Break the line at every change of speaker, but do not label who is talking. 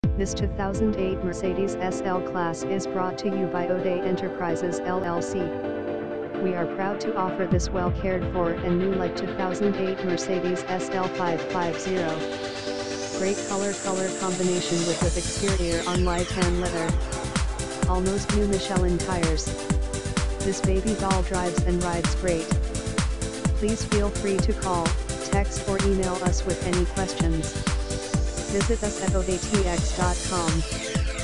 This 2008 Mercedes SL Class is brought to you by Odeh Enterprises LLC. We are proud to offer this well cared for and new like 2008 Mercedes SL 550. Great color combination with exterior on light tan leather. Almost new Michelin tires. This baby doll drives and rides great. Please feel free to call, text or email us with any questions. Visit us at odehtx.com.